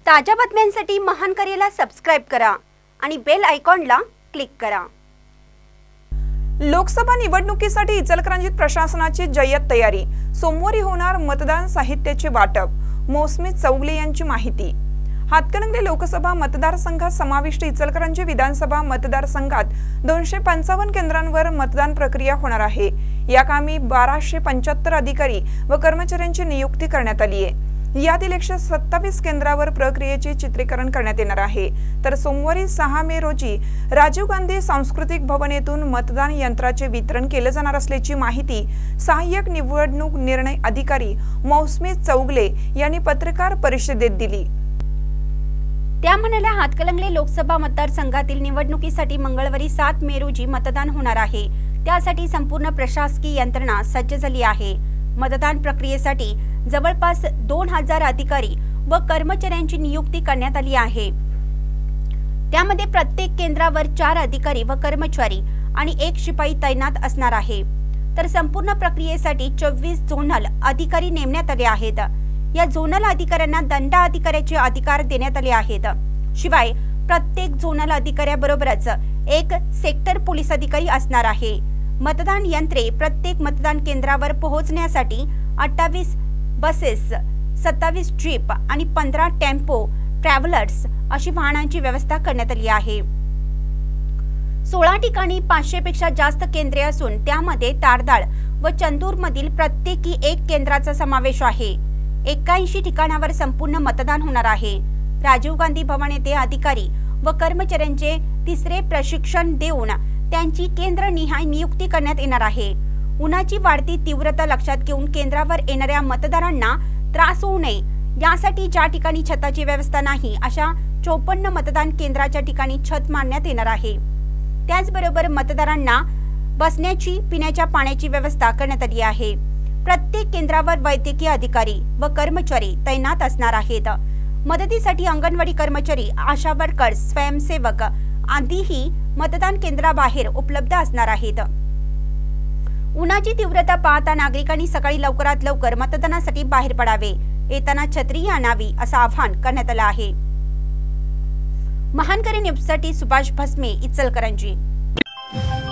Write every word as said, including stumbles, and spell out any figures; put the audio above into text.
ताज्या बातम्यांसाठी महान करेला सबस्क्राइब करा आणि बेल आयकॉनला क्लिक करा। लोकसभा निवडणुकीसाठी इचलकरंजीत प्रशासनाची जय्यत तयारी। सोमवारी होणार मतदान साहित्याचे वाटप। मौसमी चौगले यांची माहिती। हातकणंगले लोकसभा मतदारसंघात समाविष्ट इचलकरंजी विधानसभा मतदारसंघात दोनशे पंचावन्न केंद्रांवर मतदान प्रक्रिया होणार आहे। या कामी बाराशे पंच्याहत्तर अधिकारी व कर्मचाऱ्यांची नियुक्ती करण्यात आली आहे। यातील एकशे सत्तावीस केंद्रावर प्रक्रियेचे चित्रीकरण करण्यात येणार आहे। तर सोमवारी सहा मे रोजी राजीव गांधी सांस्कृतिक भवन येथून मतदान यंत्राचे वितरण केले जाणार असल्याची माहिती सहाय्यक निवडणूक निर्णय अधिकारी मौसमी चौगले यांनी पत्रकार परिषदेत दिली। त्या म्हणाल्या, हातकणंगले लोकसभा मतदारसंघातील निवडणुकीसाठी मंगळवारी सात मे रोजी मतदान होणार आहे। त्यासाठी संपूर्ण प्रशासकीय यंत्रणा सज्ज झाली आहे। मतदान प्रक्रियेसाठी जवळपास दोन हजार अधिकारी व कर्मचाऱ्यांची नियुक्ती करण्यात आली आहे। त्यामध्ये प्रत्येक केंद्रावर चार अधिकारी व कर्मचारी आणि एक शिपाई तैनात असणार आहे। तर संपूर्ण प्रक्रियेसाठी चोवीस झोनल अधिकारी नेमण्यात आले आहेत। या झोनल अधिकाऱ्यांना दंडाधिकाऱ्याचे अधिकार देण्यात आले आहेत। शिवाय प्रत्येक झोनल अधिकाऱ्याबरोबरच एक सेक्टर पोलीस अधिकारी असणार आहे। मतदान यंत्रे प्रत्येक मतदान केंद्रावर पोहोचण्यासाठी अठ्ठावीस बसेस, सत्तावीस जीप आणि पंधरा टेम्पो ट्रॅव्हलर्स अशी वाहनांची व्यवस्था करण्यात आली आहे। सोळा ठिकाणी पाचशे पेक्षा जास्त केंद्रे असून त्यामध्ये तारदाळ व चंदूर मधील प्रत्येकी एक केंद्राचा समावेश आहे। एक्क्याऐंशी ठिकाणावर संपूर्ण मतदान होणार आहे। राजीव गांधी भवन येथे अधिकारी व कर्मचाऱ्यांचे तिसरे प्रशिक्षण देऊन त्यांची केंद्रनिहाय नियुक्ती करण्यात येणार आहे। उन्हाची वाढती तीव्रता लक्षात घेऊन केंद्रावर येणाऱ्या मतदारांना त्रास होऊ नये यासाठी ज्या ठिकाणी छताची व्यवस्था नाही अशा चोपन्न मतदान केंद्राच्या ठिकाणी छत मांडण्यात येणार आहे। त्याचबरोबर मतदारांना बसण्याची, पिण्याच्या पाण्याची व्यवस्था करण्यात आली आहे। प्रत्येक केंद्रावर वैद्यकीय अधिकारी व कर्मचारी तैनात असणार आहेत। मदतीसाठी अंगणवाडी कर्मचारी, आशा वर्कर्स, स्वयंसेवक आदीही मतदान केंद्राबाहेर उपलब्ध असणार आहेत। उन्हाची तीव्रता पाहता नागरिकांनी सकाळी लवकरात लवकर मतदानासाठी बाहेर पडावे, येताना छत्री आणावी असं आवाहन करण्यात आलं आहे। महान करे न्यूजसाठी सुभाष भस्मे, इचलकरंजी।